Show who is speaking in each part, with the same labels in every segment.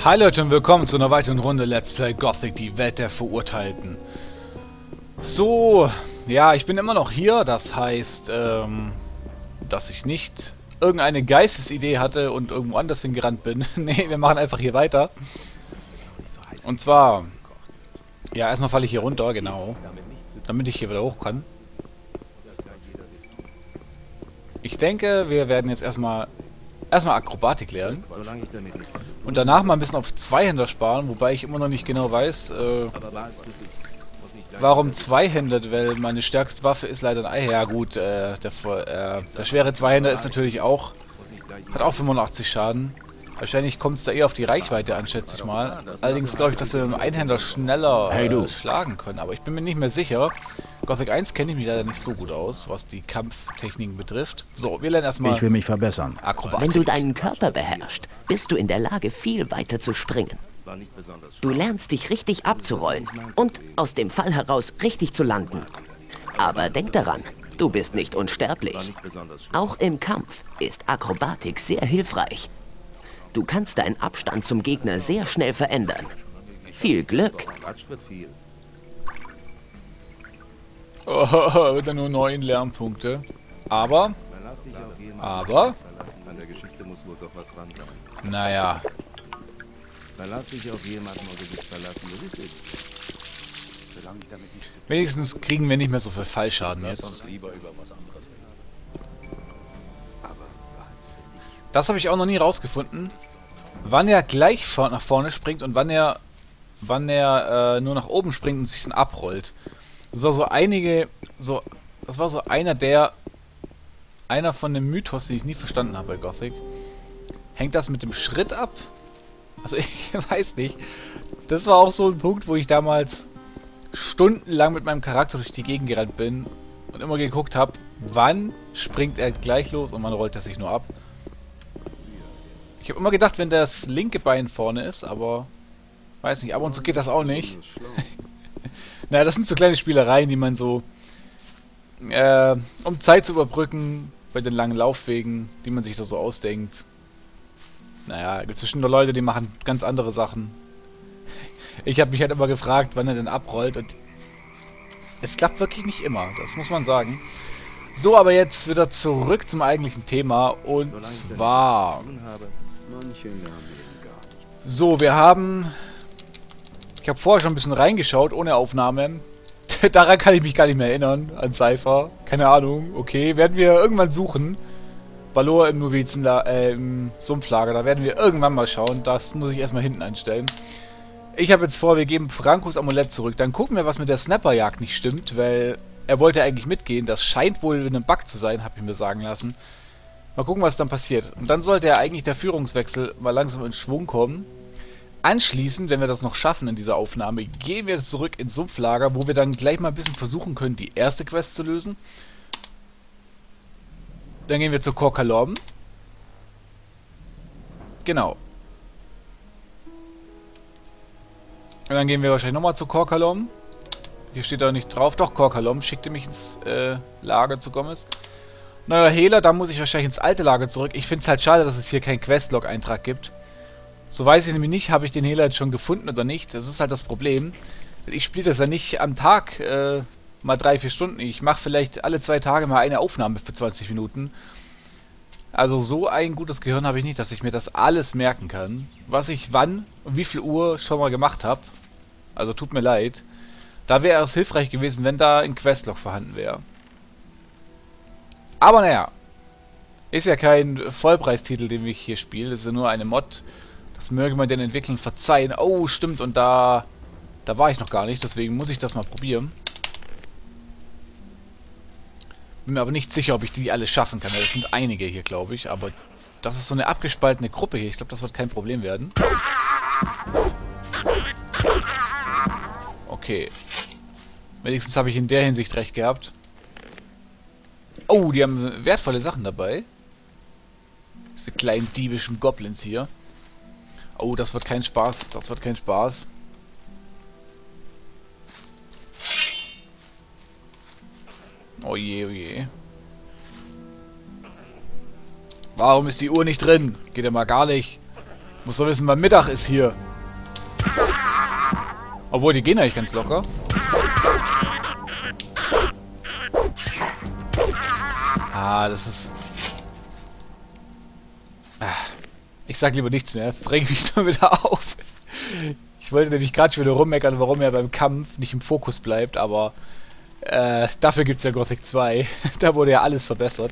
Speaker 1: Hi Leute und willkommen zu einer weiteren Runde Let's Play Gothic, die Welt der Verurteilten. So, ja, ich bin immer noch hier, das heißt, dass ich nicht irgendeine Geistesidee hatte und irgendwo anders hingerannt bin. Nee, wir machen einfach hier weiter. Und zwar, ja, erstmal falle ich hier runter, genau, damit ich hier wieder hoch kann. Ich denke, wir werden jetzt erstmal Akrobatik lernen. Und danach mal ein bisschen auf Zweihänder sparen, wobei ich immer noch nicht genau weiß, warum Zweihänder, weil meine stärkste Waffe ist leider ein Ei. Ja gut, der schwere Zweihänder ist natürlich auch, hat auch 85 Schaden. Wahrscheinlich kommt es da eher auf die Reichweite an, schätze ich mal. Allerdings glaube ich, dass wir mit dem Einhänder schneller schlagen können, aber ich bin mir nicht mehr sicher. Gothic 1 kenne ich mich leider nicht so gut aus, was die Kampftechniken betrifft. So, wir lernen erstmal.
Speaker 2: Ich will mich verbessern.
Speaker 1: Akrobatik.
Speaker 3: Wenn du deinen Körper beherrschst, bist du in der Lage, viel weiter zu springen. Du lernst dich richtig abzurollen und aus dem Fall heraus richtig zu landen. Aber denk daran, du bist nicht unsterblich. Auch im Kampf ist Akrobatik sehr hilfreich. Du kannst deinen Abstand zum Gegner sehr schnell verändern. Viel Glück!
Speaker 1: Oh, wieder nur 9 Lernpunkte. Aber. Naja. Wenigstens kriegen wir nicht mehr so viel Fallschaden jetzt. Das habe ich auch noch nie rausgefunden. Wann er gleich nach vorne springt und wann er nur nach oben springt und sich dann abrollt. Das war so einer von dem Mythos, den ich nie verstanden habe bei Gothic. Hängt das mit dem Schritt ab? Also ich weiß nicht. Das war auch so ein Punkt, wo ich damals stundenlang mit meinem Charakter durch die Gegend gerannt bin und immer geguckt habe, wann springt er gleich los und wann rollt er sich nur ab. Ich habe immer gedacht, wenn das linke Bein vorne ist, aber weiß nicht, ab und zu geht das auch nicht. Naja, das sind so kleine Spielereien, die man so, um Zeit zu überbrücken, bei den langen Laufwegen, die man sich da so ausdenkt. Naja, es gibt bestimmt nur Leute, die machen ganz andere Sachen. Ich habe mich halt immer gefragt, wann er denn abrollt, und es klappt wirklich nicht immer, das muss man sagen. So, aber jetzt wieder zurück zum eigentlichen Thema, und zwar... So, wir haben... Ich habe vorher schon ein bisschen reingeschaut, ohne Aufnahme. Daran kann ich mich gar nicht mehr erinnern, an Cypher. Keine Ahnung, okay. Werden wir irgendwann suchen. Balor im im Sumpflager, da werden wir irgendwann mal schauen. Das muss ich erstmal hinten einstellen. Ich habe jetzt vor, wir geben Francos Amulett zurück. Dann gucken wir, was mit der Snapperjagd nicht stimmt, weil er wollte eigentlich mitgehen. Das scheint wohl ein Bug zu sein, habe ich mir sagen lassen. Mal gucken, was dann passiert. Und dann sollte ja eigentlich der Führungswechsel mal langsam in Schwung kommen. Anschließend, wenn wir das noch schaffen in dieser Aufnahme, gehen wir zurück ins Sumpflager, wo wir dann gleich mal ein bisschen versuchen können, die erste Quest zu lösen. Dann gehen wir zu Kor Kalom. Genau. Und dann gehen wir wahrscheinlich nochmal zu Kor Kalom. Hier steht da nicht drauf. Doch, Kor Kalom schickte mich ins Lager zu Gomez. Neuer Hehler, da muss ich wahrscheinlich ins alte Lager zurück. Ich finde es halt schade, dass es hier keinen Questlog-Eintrag gibt. So weiß ich nämlich nicht, habe ich den Hehler jetzt schon gefunden oder nicht. Das ist halt das Problem. Ich spiele das ja nicht am Tag mal 3-4 Stunden. Ich mache vielleicht alle 2 Tage mal eine Aufnahme für 20 Minuten. Also so ein gutes Gehirn habe ich nicht, dass ich mir das alles merken kann. Was ich wann und wie viel Uhr schon mal gemacht habe. Also tut mir leid. Da wäre es hilfreich gewesen, wenn da ein Questlog vorhanden wäre. Aber naja. Ist ja kein Vollpreistitel, den ich hier spiele. Das ist ja nur eine Mod. Das möge man den Entwicklern verzeihen. Oh, stimmt, und da war ich noch gar nicht, deswegen muss ich das mal probieren. Bin mir aber nicht sicher, ob ich die alle schaffen kann. Das sind einige hier, glaube ich, aber das ist so eine abgespaltene Gruppe hier. Ich glaube, das wird kein Problem werden. Okay. Wenigstens habe ich in der Hinsicht recht gehabt. Oh, die haben wertvolle Sachen dabei. Diese kleinen diebischen Goblins hier. Oh, das wird kein Spaß. Das wird kein Spaß. Oh je, oh je. Warum ist die Uhr nicht drin? Geht ja mal gar nicht. Muss doch wissen, wann Mittag ist hier. Obwohl, die gehen eigentlich ganz locker. Ah, das ist... Ich sag lieber nichts mehr, das regt mich nur wieder auf. Ich wollte nämlich gerade schon wieder rummeckern, warum er beim Kampf nicht im Fokus bleibt, aber dafür gibt es ja Gothic 2. Da wurde ja alles verbessert.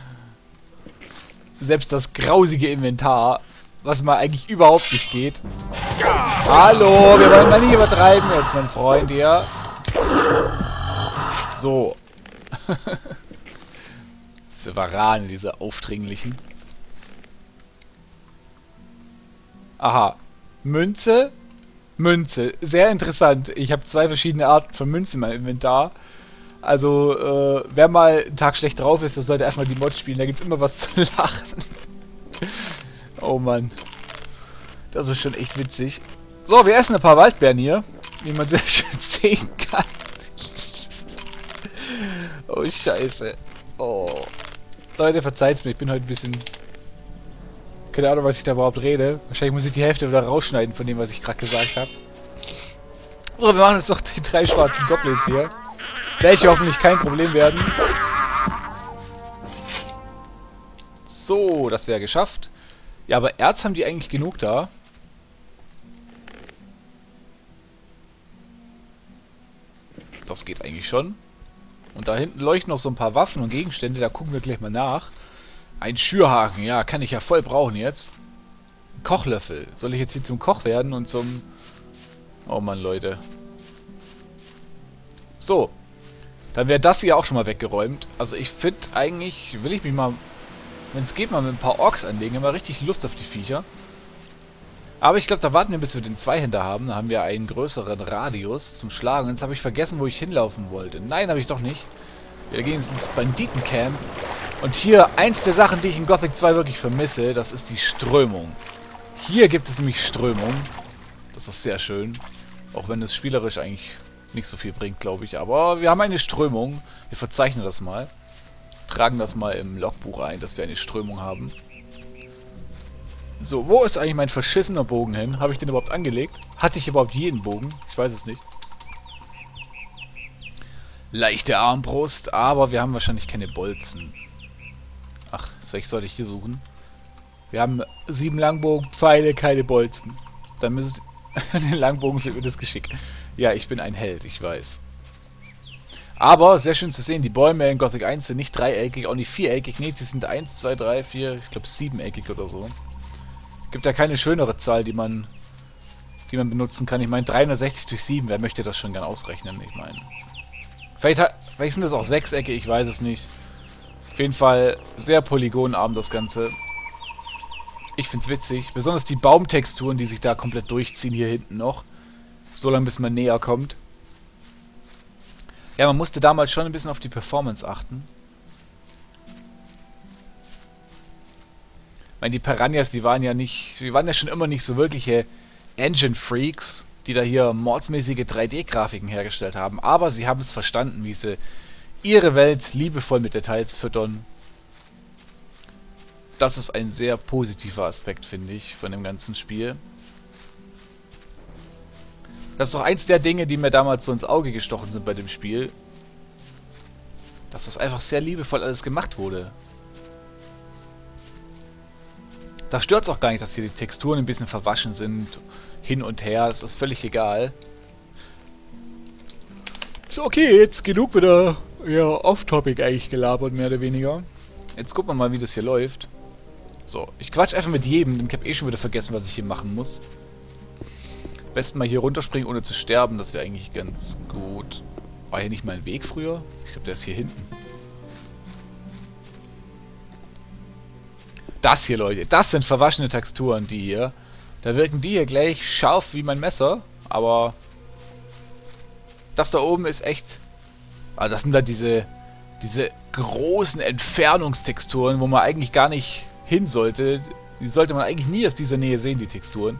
Speaker 1: Selbst das grausige Inventar, was mal eigentlich überhaupt nicht geht. Hallo, wir wollen mal nicht übertreiben jetzt, mein Freund hier. So. Diese Varane, diese aufdringlichen. Aha. Münze. Münze. Sehr interessant. Ich habe 2 verschiedene Arten von Münzen in meinem Inventar. Also, wer mal einen Tag schlecht drauf ist, der sollte erstmal die Mod spielen. Da gibt es immer was zu lachen. Oh Mann. Das ist schon echt witzig. So, wir essen ein paar Waldbeeren hier. Wie man sehr schön sehen kann. Oh, scheiße. Oh. Leute, verzeiht's mir. Ich bin heute ein bisschen... Keine Ahnung, was ich da überhaupt rede. Wahrscheinlich muss ich die Hälfte wieder rausschneiden von dem, was ich gerade gesagt habe. So, wir machen jetzt noch die 3 schwarzen Goblins hier. Welche hoffentlich kein Problem werden. So, das wäre geschafft. Ja, aber Erz haben die eigentlich genug da. Das geht eigentlich schon. Und da hinten leuchten noch so ein paar Waffen und Gegenstände. Da gucken wir gleich mal nach. Ein Schürhaken, ja, kann ich ja voll brauchen jetzt. Ein Kochlöffel. Soll ich jetzt hier zum Koch werden und zum... Oh Mann, Leute. So. Dann wäre das hier auch schon mal weggeräumt. Also ich finde eigentlich, will ich mich mal, wenn es geht, mal mit ein paar Orks anlegen. Ich habe mal richtig Lust auf die Viecher. Aber ich glaube, da warten wir, bis wir den Zweihänder haben. Dann haben wir einen größeren Radius zum Schlagen. Jetzt habe ich vergessen, wo ich hinlaufen wollte. Nein, habe ich doch nicht. Wir gehen jetzt ins Banditencamp. Und hier, eins der Sachen, die ich in Gothic 2 wirklich vermisse, das ist die Strömung. Hier gibt es nämlich Strömung. Das ist sehr schön. Auch wenn es spielerisch eigentlich nicht so viel bringt, glaube ich. Aber wir haben eine Strömung. Wir verzeichnen das mal. Tragen das mal im Logbuch ein, dass wir eine Strömung haben. So, wo ist eigentlich mein verschissener Bogen hin? Habe ich den überhaupt angelegt? Hatte ich überhaupt jeden Bogen? Ich weiß es nicht. Leichte Armbrust, aber wir haben wahrscheinlich keine Bolzen. Ach, welche sollte ich hier suchen? Wir haben 7 Langbogenpfeile, keine Bolzen. Dann müsste den Langbogen fehlt mir das Geschick. Ja, ich bin ein Held, ich weiß. Aber, sehr schön zu sehen, die Bäume in Gothic 1 sind nicht dreieckig, auch nicht viereckig. Nee, sie sind 1, 2, 3, 4, ich glaube 7-eckig oder so. Gibt ja keine schönere Zahl, die man benutzen kann. Ich meine, 360 durch 7, wer möchte das schon gern ausrechnen? Ich meine, vielleicht sind das auch 6-eckig, ich weiß es nicht. Auf jeden Fall sehr polygonarm das Ganze. Ich find's witzig. Besonders die Baumtexturen, die sich da komplett durchziehen hier hinten noch. So lange, bis man näher kommt. Ja, man musste damals schon ein bisschen auf die Performance achten. Ich meine, die Piranhas, die waren ja schon immer nicht so wirkliche Engine-Freaks, die da hier mordsmäßige 3D-Grafiken hergestellt haben. Aber sie haben es verstanden, wie sie ihre Welt liebevoll mit Details füttern. Das ist ein sehr positiver Aspekt, finde ich, von dem ganzen Spiel. Das ist auch eins der Dinge, die mir damals so ins Auge gestochen sind bei dem Spiel. Dass das einfach sehr liebevoll alles gemacht wurde. Da stört es auch gar nicht, dass hier die Texturen ein bisschen verwaschen sind. Hin und her, das ist völlig egal. So, okay, jetzt genug wieder off-topic eigentlich gelabert, mehr oder weniger. Jetzt gucken wir mal, wie das hier läuft. So, ich quatsch einfach mit jedem, denn ich habe eh schon wieder vergessen, was ich hier machen muss. Am besten mal hier runterspringen, ohne zu sterben, das wäre eigentlich ganz gut. War hier nicht mal ein Weg früher? Ich glaube, der ist hier hinten. Das hier, Leute, das sind verwaschene Texturen, die hier. Da wirken die hier gleich scharf wie mein Messer, aber das da oben ist echt... Also das sind da diese großen Entfernungstexturen, wo man eigentlich gar nicht hin sollte. Die sollte man eigentlich nie aus dieser Nähe sehen, die Texturen.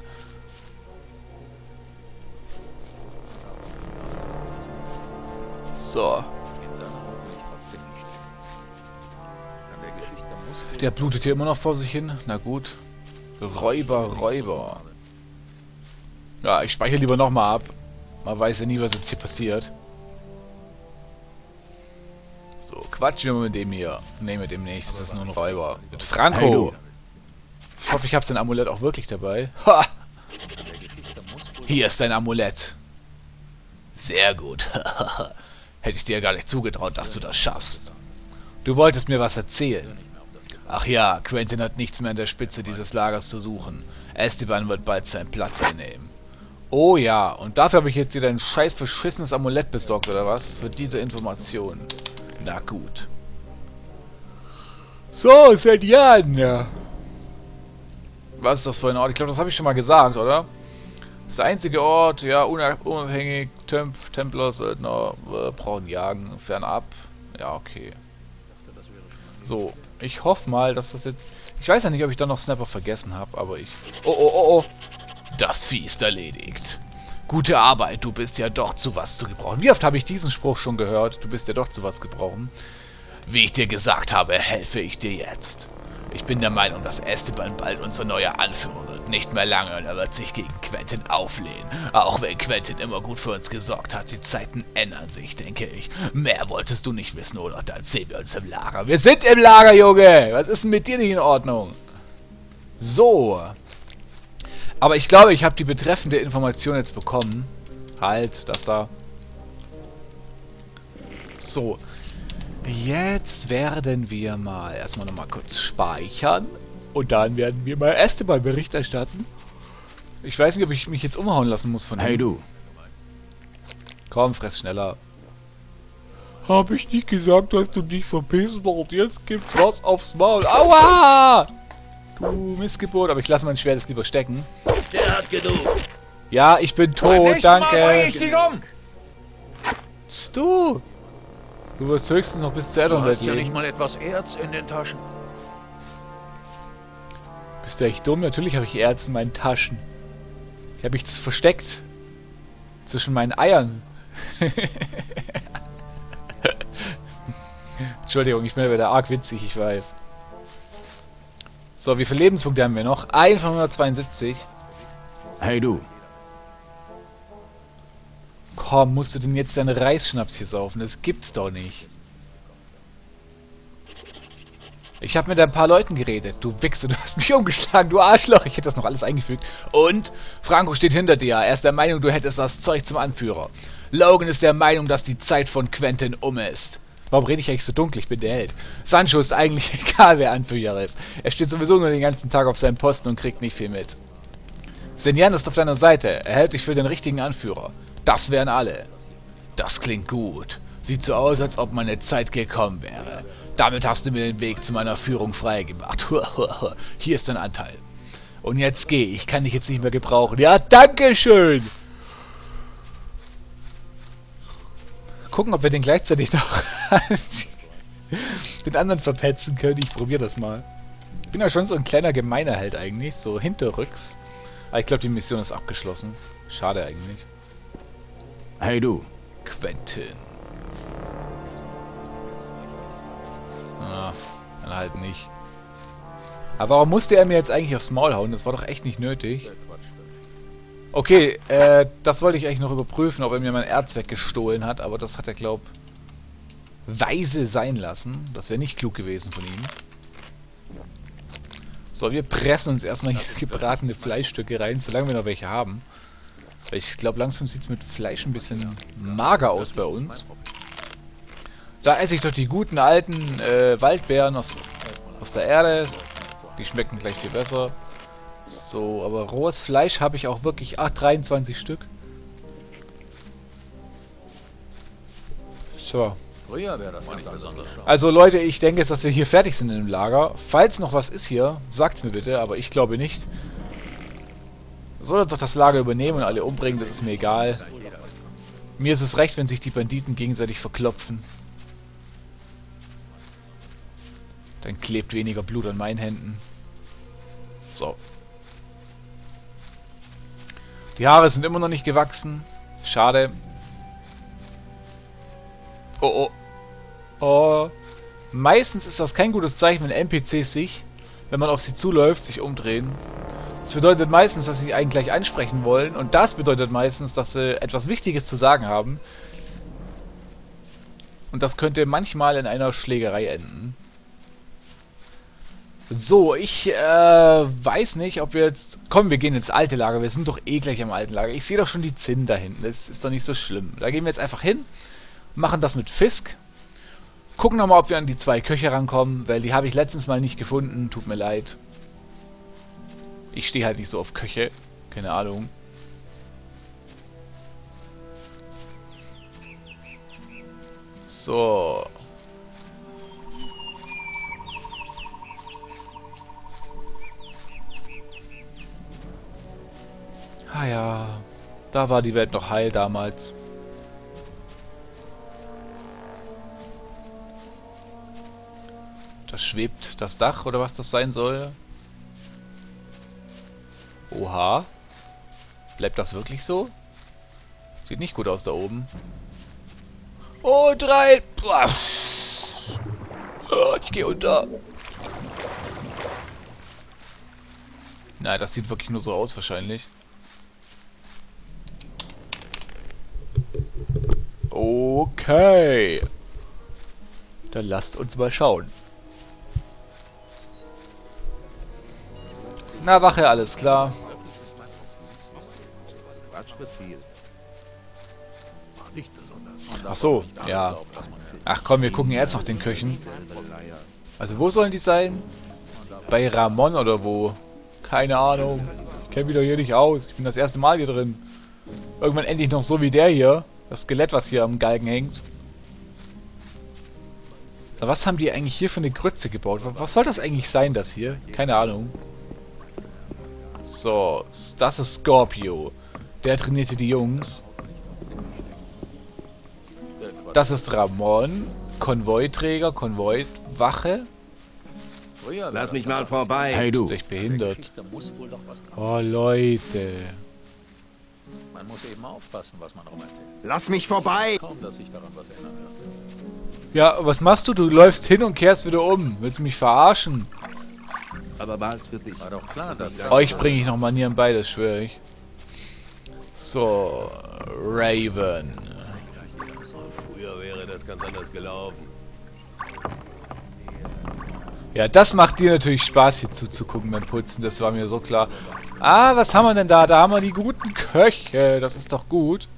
Speaker 1: So. Der blutet hier immer noch vor sich hin. Na gut. Räuber. Ja, ich speichere lieber nochmal ab. Man weiß ja nie, was jetzt hier passiert. So, quatschen wir mal mit dem hier. Ne, mit dem nicht. Das ist nur ein Räuber. Mit Franco. Hey, ich hoffe, ich habe sein Amulett auch wirklich dabei. Ha! Hier ist dein Amulett. Sehr gut. Hätte ich dir gar nicht zugetraut, dass du das schaffst. Du wolltest mir was erzählen. Ach ja, Quentin hat nichts mehr an der Spitze dieses Lagers zu suchen. Esteban wird bald seinen Platz einnehmen. Oh ja, und dafür habe ich jetzt dir dein scheiß verschissenes Amulett besorgt, oder was? Für diese Information. Na gut. So, seit Jahren, ja. Was ist das für ein Ort? Ich glaube, das habe ich schon mal gesagt, oder? Das ist der einzige Ort, ja, unabhängig, Templer, Söldner, brauchen Jagen, fernab. Ja, okay. So, ich hoffe mal, dass das jetzt... Ich weiß ja nicht, ob ich da noch Snapper vergessen habe, aber ich... Oh. Das Vieh ist erledigt. Gute Arbeit, du bist ja doch zu was zu gebrauchen. Wie oft habe ich diesen Spruch schon gehört? Du bist ja doch zu was gebrauchen. Wie ich dir gesagt habe, helfe ich dir jetzt. Ich bin der Meinung, dass Esteban bald unser neuer Anführer wird. Nicht mehr lange und er wird sich gegen Quentin auflehnen. Auch wenn Quentin immer gut für uns gesorgt hat, die Zeiten ändern sich, denke ich. Mehr wolltest du nicht wissen, oder? Dann sehen wir uns im Lager. Wir sind im Lager, Junge! Was ist denn mit dir nicht in Ordnung? So. Aber ich glaube, ich habe die betreffende Information jetzt bekommen. Halt, das da. So. Jetzt werden wir mal erstmal nochmal kurz speichern. Und dann werden wir mal Esteban Bericht erstatten. Ich weiß nicht, ob ich mich jetzt umhauen lassen muss von ihm.
Speaker 2: Hey du.
Speaker 1: Komm, fress schneller. Hab ich nicht gesagt, dass du dich verpissen sollst. Jetzt gibt's was aufs Maul. Aua! Du Missgeburt. Aber ich lasse mein Schwert jetzt lieber stecken.
Speaker 4: Der hat genug.
Speaker 1: Ja, ich bin tot, danke. Du. Du wirst höchstens noch bis zur Erdumwelt
Speaker 4: ja nicht mal etwas Erz in den Taschen.
Speaker 1: Bist du echt dumm? Natürlich habe ich Erz in meinen Taschen. Ich habe nichts versteckt. Zwischen meinen Eiern. Entschuldigung, ich bin wieder arg witzig, ich weiß. So, wie viele Lebenspunkte haben wir noch? 172.
Speaker 2: Hey du.
Speaker 1: Komm, musst du denn jetzt deinen Reisschnaps hier saufen? Das gibt's doch nicht. Ich habe mit ein paar Leuten geredet. Du Wichser, du hast mich umgeschlagen, du Arschloch. Ich hätte das noch alles eingefügt. Und? Franco steht hinter dir. Er ist der Meinung, du hättest das Zeug zum Anführer. Logan ist der Meinung, dass die Zeit von Quentin um ist. Warum rede ich eigentlich so dunkel? Ich bin der Held. Sancho ist eigentlich egal, wer Anführer ist. Er steht sowieso nur den ganzen Tag auf seinem Posten und kriegt nicht viel mit. Senjan ist auf deiner Seite. Er hält dich für den richtigen Anführer. Das wären alle. Das klingt gut. Sieht so aus, als ob meine Zeit gekommen wäre. Damit hast du mir den Weg zu meiner Führung freigemacht. Hier ist dein Anteil. Und jetzt geh. Ich kann dich jetzt nicht mehr gebrauchen. Ja, dankeschön. Gucken, ob wir den gleichzeitig noch den anderen verpetzen können. Ich probiere das mal. Ich bin ja schon so ein kleiner gemeiner Held eigentlich. So hinterrücks. Aber ich glaube, die Mission ist abgeschlossen. Schade eigentlich.
Speaker 2: Hey du.
Speaker 1: Quentin. Ah, dann halt nicht. Aber warum musste er mir jetzt eigentlich aufs Maul hauen? Das war doch echt nicht nötig. Okay, das wollte ich eigentlich noch überprüfen, ob er mir mein Erz weggestohlen hat. Aber das hat er, glaub, weise sein lassen. Das wäre nicht klug gewesen von ihm. So, wir pressen uns erstmal hier gebratene Fleischstücke rein, solange wir noch welche haben. Ich glaube, langsam sieht es mit Fleisch ein bisschen mager aus bei uns. Da esse ich doch die guten alten Waldbeeren aus der Erde. Die schmecken gleich viel besser. So, aber rohes Fleisch habe ich auch wirklich 23 Stück. So. Also Leute, ich denke jetzt, dass wir hier fertig sind im Lager. Falls noch was ist hier, sagt mir bitte, aber ich glaube nicht. Soll er doch das Lager übernehmen und alle umbringen, das ist mir egal. Mir ist es recht, wenn sich die Banditen gegenseitig verklopfen. Dann klebt weniger Blut an meinen Händen. So. Die Haare sind immer noch nicht gewachsen. Schade. Oh, oh. Oh. Meistens ist das kein gutes Zeichen, wenn NPCs sich, wenn man auf sie zuläuft, sich umdrehen. Das bedeutet meistens, dass sie einen gleich ansprechen wollen. Und das bedeutet meistens, dass sie etwas Wichtiges zu sagen haben. Und das könnte manchmal in einer Schlägerei enden. So, ich weiß nicht, ob wir jetzt... Komm, wir gehen ins alte Lager. Wir sind doch eh gleich im alten Lager. Ich sehe doch schon die Zinn da hinten. Das ist doch nicht so schlimm. Da gehen wir jetzt einfach hin. Machen das mit Fisk. Gucken nochmal, ob wir an die 2 Köche rankommen. Weil die habe ich letztens mal nicht gefunden. Tut mir leid. Ich stehe halt nicht so auf Köche. Keine Ahnung. So. Ah ja. Da war die Welt noch heil damals. Das schwebt das Dach oder was das sein soll. Oha. Bleibt das wirklich so? Sieht nicht gut aus da oben. Oh, 3. Oh, ich gehe unter. Nein, das sieht wirklich nur so aus wahrscheinlich. Okay. Dann lasst uns mal schauen. Na, Wache, alles klar. Ach so, ja. Ach komm, wir gucken jetzt noch den Köchen. Also wo sollen die sein? Bei Ramon oder wo? Keine Ahnung. Ich kenne mich doch hier nicht aus. Ich bin das erste Mal hier drin. Irgendwann endlich noch so wie der hier. Das Skelett, was hier am Galgen hängt. Was haben die eigentlich hier für eine Grütze gebaut? Was soll das eigentlich sein, das hier? Keine Ahnung. So, das ist Scorpio. Der trainierte die Jungs. Das ist Ramon. Konvoiträger, Konvoiwache.
Speaker 2: Lass mich mal vorbei. Hey du.
Speaker 1: Ist echt behindert. Oh, Leute.
Speaker 4: Man muss eben aufpassen, was man rum erzählt.
Speaker 2: Lass mich vorbei.
Speaker 4: Kaum, dass sich daran was ändern wird.
Speaker 1: Ja, was machst du? Du läufst hin und kehrst wieder um. Willst du mich verarschen?
Speaker 2: Aber bald wird dich.
Speaker 4: War doch klar, dass
Speaker 1: Euch bringe ich noch Manieren bei, das schwöre ich. So, Raven.
Speaker 2: Früher wäre das ganz anders gelaufen.
Speaker 1: Ja, das macht dir natürlich Spaß, hier zuzugucken beim Putzen. Das war mir so klar. Ah, was haben wir denn da? Da haben wir die guten Köche. Das ist doch gut.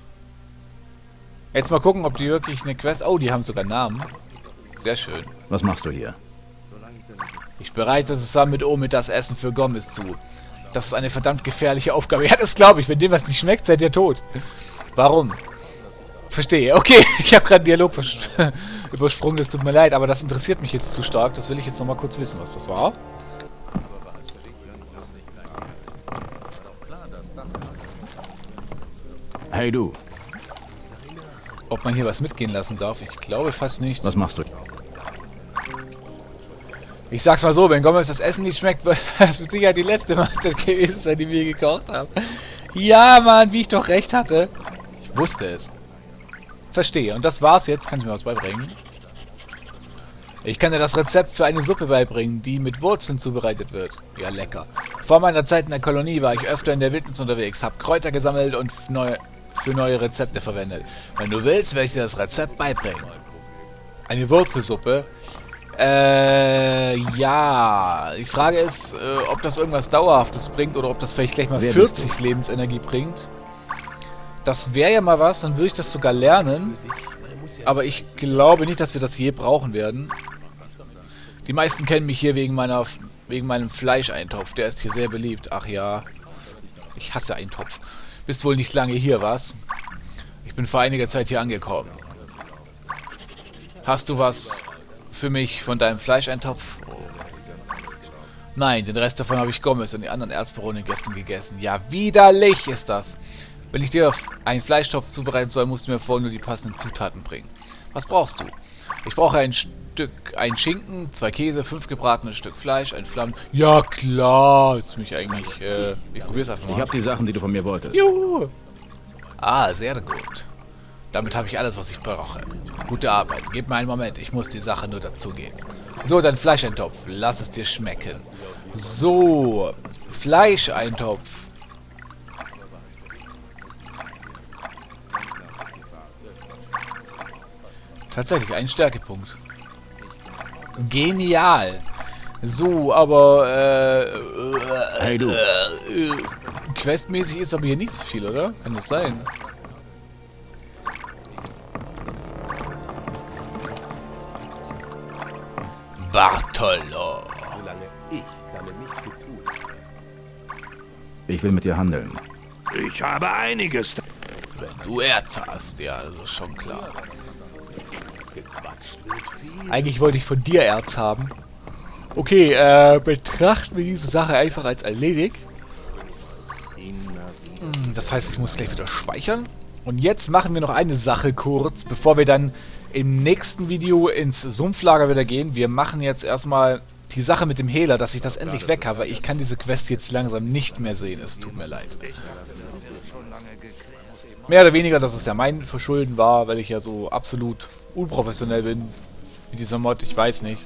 Speaker 1: Jetzt mal gucken, ob die wirklich eine Quest... Oh, die haben sogar Namen. Sehr schön.
Speaker 2: Was machst du hier?
Speaker 1: Ich bereite zusammen mit Omid das Essen für Gomez zu. Das ist eine verdammt gefährliche Aufgabe. Ja, das glaube ich. Wenn dem was nicht schmeckt, seid ihr tot. Warum? Verstehe. Okay, ich habe gerade einen Dialog übersprungen. Das tut mir leid, aber das interessiert mich jetzt zu stark. Das will ich jetzt noch mal kurz wissen, was das war.
Speaker 2: Hey du.
Speaker 1: Ob man hier was mitgehen lassen darf? Ich glaube fast nicht.
Speaker 2: Was machst du?
Speaker 1: Ich sag's mal so, wenn Gomez das Essen nicht schmeckt, wird das mit Sicherheit die letzte Mahlzeit gewesen sein, die wir gekocht haben. Ja, Mann, wie ich doch recht hatte. Ich wusste es. Verstehe. Und das war's jetzt. Kann ich mir was beibringen? Ich kann dir das Rezept für eine Suppe beibringen, die mit Wurzeln zubereitet wird. Ja, lecker. Vor meiner Zeit in der Kolonie war ich öfter in der Wildnis unterwegs, habe Kräuter gesammelt und für neue Rezepte verwendet. Wenn du willst, werde ich dir das Rezept beibringen. Eine Wurzelsuppe? Ja. Die Frage ist, ob das irgendwas Dauerhaftes bringt oder ob das vielleicht gleich mal 40 Lebensenergie bringt. Das wäre ja mal was, dann würde ich das sogar lernen. Aber ich glaube nicht, dass wir das je brauchen werden. Die meisten kennen mich hier wegen meinem Fleischeintopf. Der ist hier sehr beliebt. Ach ja. Ich hasse Eintopf. Bist wohl nicht lange hier, was? Ich bin vor einiger Zeit hier angekommen. Hast du was für mich von deinem Fleischeintopf? Nein, den Rest davon habe ich Gomez und die anderen Erzbarone gestern gegessen. Ja, widerlich ist das. Wenn ich dir einen Fleischtopf zubereiten soll, musst du mir vorher nur die passenden Zutaten bringen. Was brauchst du? Ich brauche ein Schinken, 2 Käse, 5 gebratene Stück Fleisch, ein Flammen... Ja klar, ist mich eigentlich... ich probier's einfach mal.
Speaker 2: Ich habe die Sachen, die du von mir wolltest.
Speaker 1: Juhu! Ah, sehr gut. Damit habe ich alles, was ich brauche. Gute Arbeit. Gib mir einen Moment, ich muss die Sache nur dazugeben. So, dein Fleischeintopf. Lass es dir schmecken. So. Fleischeintopf. Tatsächlich ein Stärkepunkt. Genial. So, aber
Speaker 5: Hey du.
Speaker 1: Questmäßig ist aber hier nicht so viel, oder? Kann das sein? Bartolo.
Speaker 2: Solange ich damit nichts zu tun.
Speaker 5: Ich will mit dir handeln.
Speaker 6: Ich habe einiges.
Speaker 1: Wenn du Erz hast, ja, das ist schon klar.
Speaker 2: Gequatscht wird viel.
Speaker 1: Eigentlich wollte ich von dir Erz haben. Okay, betrachten wir diese Sache einfach als erledigt. Das heißt, ich muss gleich wieder speichern. Und jetzt machen wir noch eine Sache kurz, bevor wir dann im nächsten Video ins Sumpflager wieder gehen. Wir machen jetzt erstmal die Sache mit dem Hehler, dass ich das endlich weg habe, weil ich kann diese Quest jetzt langsam nicht mehr sehen. Es tut mir leid. Mehr oder weniger, dass es ja mein Verschulden war, weil ich ja so absolut unprofessionell bin mit dieser Mod. Ich weiß nicht.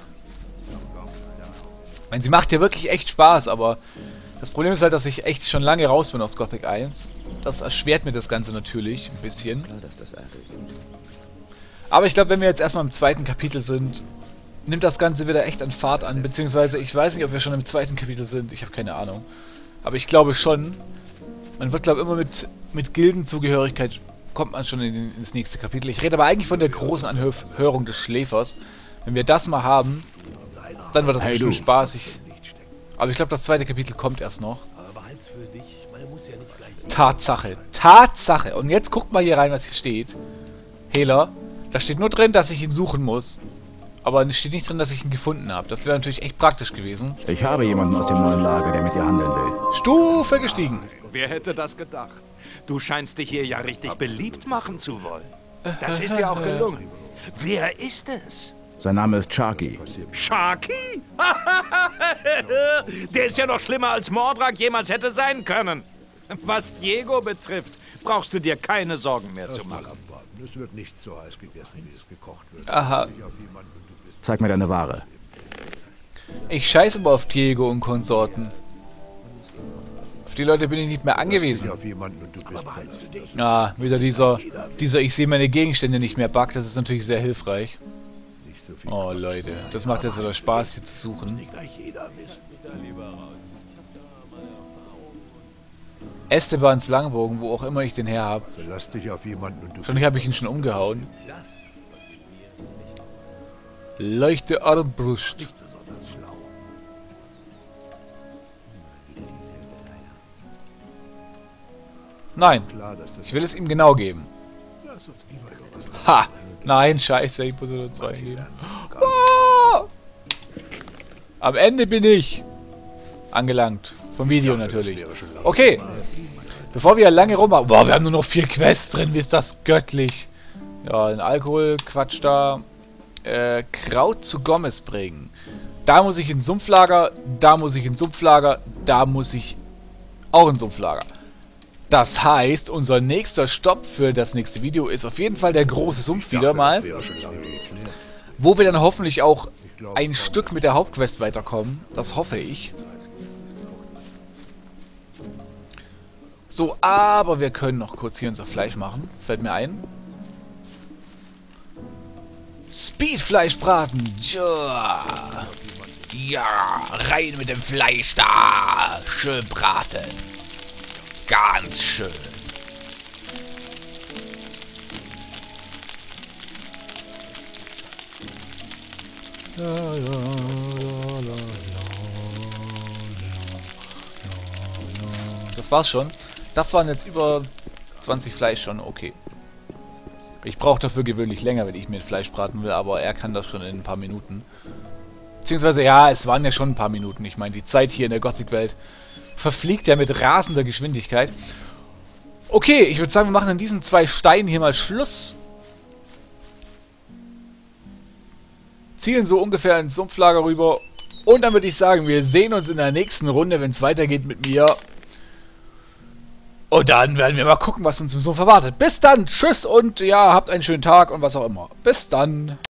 Speaker 1: Ich meine, sie macht ja wirklich echt Spaß, aber das Problem ist halt, dass ich echt schon lange raus bin aus Gothic 1. Das erschwert mir das Ganze natürlich ein bisschen. Aber ich glaube, wenn wir jetzt erstmal im zweiten Kapitel sind, nimmt das Ganze wieder echt an Fahrt an. Beziehungsweise, ich weiß nicht, ob wir schon im zweiten Kapitel sind. Ich habe keine Ahnung. Aber ich glaube schon. Man wird, glaube ich, immer mit Gildenzugehörigkeit kommt man schon ins nächste Kapitel. Ich rede aber eigentlich von der großen Anhörung des Schläfers. Wenn wir das mal haben, dann wird das bestimmt spaßig. Aber ich glaube, das zweite Kapitel kommt erst noch.
Speaker 2: Aber behalt's für dich. Man muss ja nicht gleich.
Speaker 1: Tatsache. Tatsache. Und jetzt guckt mal hier rein, was hier steht. Hehler. Da steht nur drin, dass ich ihn suchen muss. Aber es steht nicht drin, dass ich ihn gefunden habe. Das wäre natürlich echt praktisch gewesen.
Speaker 5: Ich habe jemanden aus dem neuen Lager, der mit dir handeln will.
Speaker 1: Stufe gestiegen.
Speaker 6: Wer hätte das gedacht? Du scheinst dich hier ja richtig beliebt machen zu wollen. Das ist dir auch gelungen. Wer ist es?
Speaker 5: Sein Name ist Sharky.
Speaker 6: Sharky? Der ist ja noch schlimmer als Mordrak jemals hätte sein können. Was Diego betrifft, brauchst du dir keine Sorgen mehr zu machen.
Speaker 7: Es wird nicht so heiß gegessen, wie es gekocht wird.
Speaker 1: Aha.
Speaker 5: Zeig mir deine Ware.
Speaker 1: Ich scheiße aber auf Diego und Konsorten. Auf die Leute bin ich nicht mehr angewiesen.
Speaker 7: Auf jemanden und du bist für dich.
Speaker 1: Ah, wieder dieser ich sehe meine Gegenstände nicht mehr Bug. Das ist natürlich sehr hilfreich. Oh Leute, das macht jetzt wieder Spaß hier zu suchen. Estebans Langbogen, wo auch immer ich den her habe.
Speaker 7: Verlass dich auf jemanden und du
Speaker 1: Wahrscheinlich habe ich ihn schon umgehauen. Leichte Armbrust. Nein, ich will es ihm genau geben. Ha! Nein, scheiße, ich muss nur 2 geben. Ah! Am Ende bin ich angelangt. Vom Video natürlich. Okay. Bevor wir lange rummachen. Boah, wir haben nur noch 4 Quests drin. Wie ist das göttlich? Ja, den Alkohol, Quatsch da. Kraut zu Gomez bringen. Da muss ich ins Sumpflager. Da muss ich ins Sumpflager. Da muss ich auch ins Sumpflager. Das heißt, unser nächster Stopp für das nächste Video ist auf jeden Fall der große Sumpf wieder mal. Wo wir dann hoffentlich auch ein Stück mit der Hauptquest weiterkommen. Das hoffe ich. So, aber wir können noch kurz hier unser Fleisch machen. Fällt mir ein. Speedfleischbraten. Ja. Ja, rein mit dem Fleisch da. Schön braten. Ganz schön. Das war's schon. Das waren jetzt über 20 Fleisch schon, okay. Ich brauche dafür gewöhnlich länger, wenn ich mir Fleisch braten will, aber er kann das schon in ein paar Minuten. Beziehungsweise, ja, es waren ja schon ein paar Minuten. Ich meine, die Zeit hier in der Gothic-Welt verfliegt ja mit rasender Geschwindigkeit. Okay, ich würde sagen, wir machen an diesen 2 Steinen hier mal Schluss. Zielen so ungefähr ins Sumpflager rüber. Und dann würde ich sagen, wir sehen uns in der nächsten Runde, wenn es weitergeht mit mir. Und dann werden wir mal gucken, was uns im Sumpf erwartet. Bis dann, tschüss und ja, habt einen schönen Tag und was auch immer. Bis dann.